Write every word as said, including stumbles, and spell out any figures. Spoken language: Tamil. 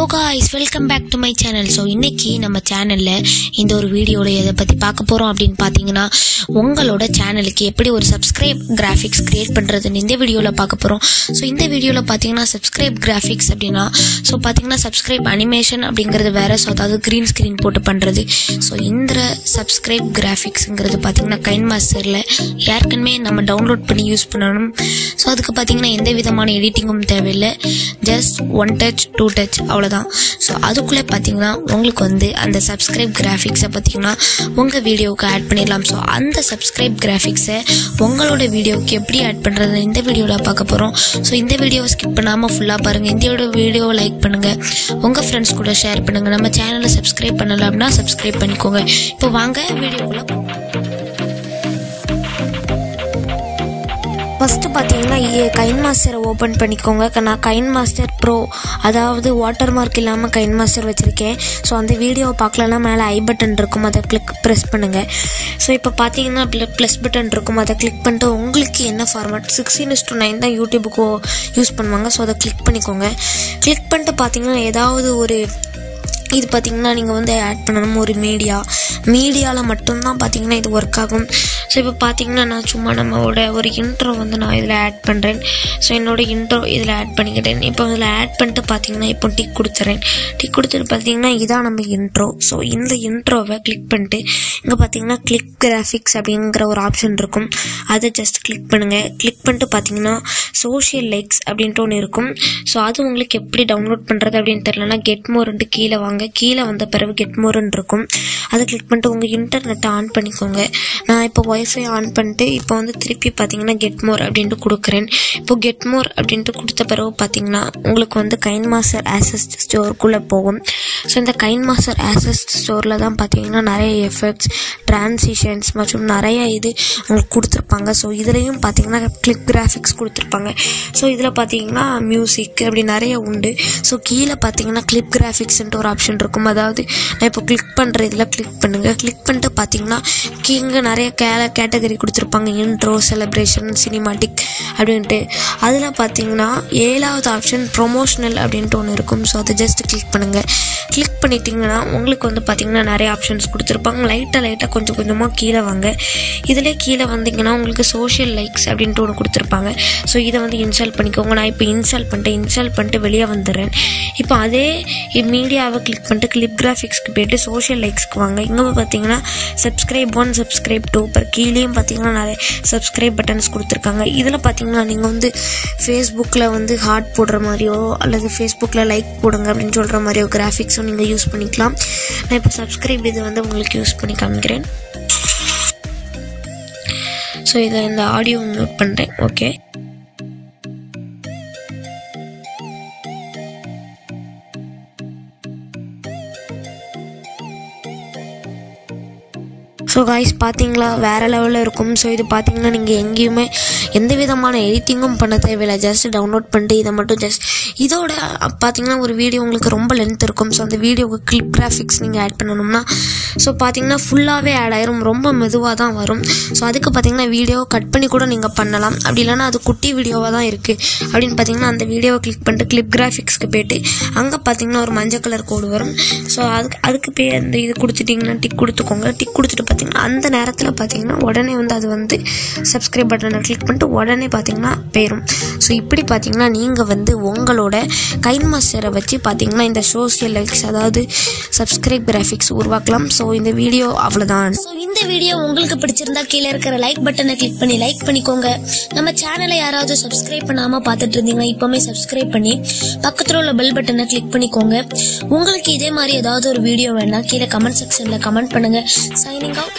guys, welcome back to my channel. So இன்னைக்கு நம்ம சேனல்ல இந்த ஒரு வீடியோல எதை பத்தி பார்க்க போறோம் அப்படினு பாத்தீங்கன்னா உங்களோட சேனலுக்கு எப்படி ஒரு சப்ஸ்கிரைப் கிராபிக்ஸ் கிரியேட் பண்றதுன்னு இந்த வீடியோல பார்க்க போறோம். சோ இந்த வீடியோல பாத்தீங்கன்னா சப்ஸ்கிரைப் கிராபிக்ஸ் அப்படினா சோ பாத்தீங்கன்னா சப்ஸ்கிரைப் அனிமேஷன் அப்படிங்கிறது வேற, சோ அதாவது கிரீன் ஸ்கிரீன் போட்டு பண்றது. சோ இந்த சப்ஸ்கிரைப் கிராபிக்ஸ்ங்கிறது பாத்தீங்கன்னா கைன்மாஸ்டர்ல ஏற்கனவே நம்ம டவுன்லோட் பண்ணி யூஸ் பண்ணணும். சோ அதுக்கு பாத்தீங்கன்னா எந்த விதமான எடிட்டிங்கும் தேவையில்லை, just one touch two touch அவ்வளோதான். ஸோ அதுக்குள்ளே பார்த்தீங்கன்னா உங்களுக்கு வந்து அந்த சப்ஸ்கிரைப் கிராஃபிக்ஸை பார்த்தீங்கன்னா உங்கள் வீடியோவுக்கு ஆட் பண்ணிடலாம். ஸோ அந்த சப்ஸ்கிரைப் கிராஃபிக்ஸை உங்களோட வீடியோவுக்கு எப்படி ஆட் பண்ணுறது இந்த வீடியோவில் பார்க்க போகிறோம். ஸோ இந்த வீடியோவை ஸ்கிப் பண்ணாமல் ஃபுல்லாக பாருங்கள். இந்த வீடியோவை லைக் பண்ணுங்கள், உங்கள் ஃப்ரெண்ட்ஸ் கூட ஷேர் பண்ணுங்கள். நம்ம சேனலை சப்ஸ்கிரைப் பண்ணலாம் அப்படின்னா சப்ஸ்கிரைப் பண்ணிக்கோங்க. இப்போ வாங்க வீடியோக்குள்ளே. ஃபஸ்ட்டு பார்த்தீங்கன்னா கைன்மாஸ்டரை ஓப்பன் பண்ணிக்கோங்க. நான் கைன்மாஸ்டர் ப்ரோ, அதாவது வாட்டர் மார்க் இல்லாமல் கைன்மாஸ்டர் வச்சுருக்கேன். ஸோ அந்த வீடியோவை பார்க்கலன்னா மேலே ஐ பட்டன் இருக்கும், அதை கிளிக் ப்ரெஸ் பண்ணுங்கள். ஸோ இப்போ பார்த்தீங்கன்னா ப்ளஸ் பட்டன் இருக்கும், அதை கிளிக் பண்ணிட்டு உங்களுக்கு என்ன format sixteen is to nine தான் யூடியூபுக்கு யூஸ் பண்ணுவாங்க. ஸோ அதை கிளிக் பண்ணிக்கோங்க. கிளிக் பண்ணிட்டு பார்த்தீங்கன்னா ஏதாவது ஒரு இது பார்த்தீங்கன்னா நீங்கள் வந்து ஆட் பண்ணணும் ஒரு மீடியா. மீடியாவில் மட்டும்தான் பார்த்தீங்கன்னா இது ஒர்க் ஆகும். ஸோ இப்போ பார்த்தீங்கன்னா நான் சும்மா நம்மளோட ஒரு இன்ட்ரோ வந்து நான் இதில் ஆட் பண்ணுறேன். ஸோ என்னோடய இன்ட்ரோ இதில் ஆட் பண்ணிக்கிட்டேன். இப்போ இதில் ஆட் பண்ணிட்டு பார்த்தீங்கன்னா இப்போ டிக் கொடுத்துறேன். டிக் கொடுத்துட்டு பார்த்தீங்கன்னா இதான் நம்ம இன்ட்ரோ. ஸோ இந்த இன்ட்ரோவை கிளிக் பண்ணிட்டு இங்கே பார்த்தீங்கன்னா கிளிக் கிராஃபிக்ஸ் அப்படிங்கிற ஒரு ஆப்ஷன் இருக்கும், அதை ஜஸ்ட் கிளிக் பண்ணுங்கள். கிளிக் பண்ணிட்டு பார்த்தீங்கன்னா சோஷியல் லைக்ஸ் அப்படின்ட்டு ஒன்று இருக்கும். ஸோ அது உங்களுக்கு எப்படி டவுன்லோட் பண்ணுறது அப்படின்னு தெரியலன்னா கெட் மோர்ன்ட்டு கீழே வாங்க. கீழே வந்த பிறகு கெட் மோர்ன்னு இருக்கும், அதை கிளிக் பண்ணிட்டு உங்கள் இன்டர்நெட்டை ஆன் பண்ணிக்கோங்க. நான் இப்போ ஒய்ஃபை ஆன் பண்ணிட்டு இப்போ வந்து திருப்பி பார்த்தீங்கன்னா கெட் மோர் அப்படின்ட்டு கொடுக்குறேன். இப்போ கெட் மோர் அப்படின்ட்டு கொடுத்த பிறகு பார்த்தீங்கன்னா உங்களுக்கு வந்து கைன்மாஸ்டர் ஆசஸ் ஸ்டோருக்குள்ளே போகும். ஸோ இந்த கைன்மாஸ்டர் ஆசஸ் ஸ்டோரில் தான் பார்த்தீங்கன்னா நிறைய எஃபெக்ட்ஸ், டிரான்சிஷன்ஸ் மற்றும் நிறைய இது உங்களுக்கு கொடுத்துருப்பாங்க. ஸோ இதுலேயும் பார்த்தீங்கன்னா கிளிக் கிராஃபிக்ஸ் கொடுத்துருப்பாங்க. ஸோ இதில் பார்த்தீங்கன்னா மியூசிக் அப்படி நிறைய உண்டு. ஸோ கீழே பார்த்தீங்கன்னா கிளிக் கிராஃபிக்ஸ்ன்ட்டு ஒரு ஆப்ஷன் இருக்கும், அதாவது நான் இப்போ கிளிக் பண்ணுற இதில் கிளிக் பண்ணுங்கள். கிளிக் பண்ணிட்டு பார்த்தீங்கன்னா இங்கே நிறைய கேல கேட்டகரி கொடுத்துருப்பாங்க, இன்ட்ரோ, செலிப்ரேஷன், சினிமாட்டிக் அப்படின்ட்டு. அதில் பார்த்தீங்கன்னா ஏழாவது ஆப்ஷன் ப்ரொமோஷனல் அப்படின்ட்டு ஒன்று இருக்கும். ஸோ அதை ஜஸ்ட் கிளிக் பண்ணுங்கள். கிளிக் பண்ணிட்டீங்கன்னா உங்களுக்கு வந்து பார்த்தீங்கன்னா நிறைய ஆப்ஷன்ஸ் கொடுத்துருப்பாங்க. லைட்டாக லைட்டாக கொஞ்சம் கொஞ்சமாக கீழே வாங்க. இதிலே கீழே வந்தீங்கன்னா உங்களுக்கு சோஷியல் லைக்ஸ் அப்படின்ட்டு ஒன்று கொடுத்துருப்பாங்க. ஸோ இதை வந்து இன்ஸ்டால் பண்ணிக்கோங்க. நான் இப்போ இன்ஸ்டால் பண்ணிட்டு இன்ஸ்டால் பண்ணிட்டு வெளியே வந்துடுறேன். இப்போ அதே மீடியாவை கிளிக் பண்ணிட்டு கிளிப் கிராஃபிக்ஸ்க்கு போய்ட்டு சோஷியல் லைக்ஸ்க்கு வாங்க. இங்கே பார்த்தீங்கன்னா சப்ஸ்கிரைப் ஒன், சப்ஸ்கிரைப் டூ, இப்போ கீழேயும் பார்த்தீங்கன்னா நிறைய சப்ஸ்கிரைப் பட்டன்ஸ் கொடுத்துருக்காங்க. இதில் பார்த்தீங்கன்னா நீங்கள் வந்து ஃபேஸ்புக்கில் வந்து ஹார்ட் போடுற மாதிரியோ அல்லது ஃபேஸ்புக்கில் லைக் போடுங்க அப்படின்னு சொல்கிற மாதிரியோ கிராஃபிக்ஸும் நீங்கள் யூஸ் பண்ணிக்கலாம். நான் இப்போ சப்ஸ்கிரைப் இது வந்து உங்களுக்கு யூஸ் பண்ணி காமிக்கிறேன். ஸோ இதை இந்த ஆடியோ மியூட் பண்ணுறேன். ஓகே, ஸோ காய்ஸ் பார்த்தீங்களா வேறு லெவலில் இருக்கும். ஸோ இது பார்த்தீங்கன்னா நீங்கள் எங்கேயுமே எந்த விதமான எடிட்டிங்கும் பண்ண தேவையில்லை, ஜஸ்ட் டவுன்லோட் பண்ணிட்டு இதை மட்டும் ஜஸ்ட் இதோட பார்த்தீங்கன்னா ஒரு வீடியோ உங்களுக்கு ரொம்ப லென்த் இருக்கும். ஸோ அந்த வீடியோவுக்கு கிளிப் கிராஃபிக்ஸ் நீங்கள் ஆட் பண்ணணும்னா ஸோ பார்த்தீங்கன்னா ஃபுல்லாகவே ஆட் ஆயிரும், ரொம்ப மெதுவாக தான் வரும். ஸோ அதுக்கு பார்த்தீங்கன்னா வீடியோ கட் பண்ணி கூட நீங்கள் பண்ணலாம். அப்படி இல்லைன்னா அது குட்டி வீடியோவாக தான் இருக்குது அப்படின்னு பார்த்தீங்கன்னா அந்த வீடியோவை கிளிக் பண்ணிட்டு கிளிப் கிராஃபிக்ஸ்க்கு போய்ட்டு அங்கே பார்த்தீங்கன்னா ஒரு மஞ்சள் கலர் கோடு வரும். ஸோ அதுக்கு அதுக்கு போய் அந்த இது கொடுத்துட்டிங்கன்னா டிக் கொடுத்துக்கோங்க. டிக் கொடுத்துட்டு பார்த்தீங்கன்னா அந்த நேரத்தில் பார்த்தீங்கன்னா உடனே வந்து அது வந்து சப்ஸ்கிரைப் பட்டனை கிளிக் பண்ணிட்டு உடனே பார்த்தீங்கன்னா போயிடும். ஸோ இப்படி பார்த்தீங்கன்னா நீங்கள் வந்து உங்களோட கைன்மாஸ்டரை வச்சு பார்த்தீங்கன்னா இந்த சோஷியல் லைக்ஸ் அதாவது சப்ஸ்கிரைப் கிராஃபிக்ஸ் உருவாக்கலாம். ஸோ இந்த வீடியோ அவ்வளோதான். ஸோ இந்த வீடியோ உங்களுக்கு பிடிச்சிருந்தா கீழே இருக்கிற லைக் பட்டனை கிளிக் பண்ணி லைக் பண்ணிக்கோங்க. நம்ம சேனலை யாராவது சப்ஸ்கிரைப் பண்ணாமல் பார்த்துட்டு இருந்தீங்கன்னா இப்போவுமே சப்ஸ்கிரைப் பண்ணி பக்கத்தில் உள்ள பெல் பட்டனை கிளிக் பண்ணிக்கோங்க. உங்களுக்கு இதே மாதிரி ஏதாவது ஒரு வீடியோ வேணா கீழே கமெண்ட் செக்ஷனில் கமெண்ட் பண்ணுங்கள். Signing out.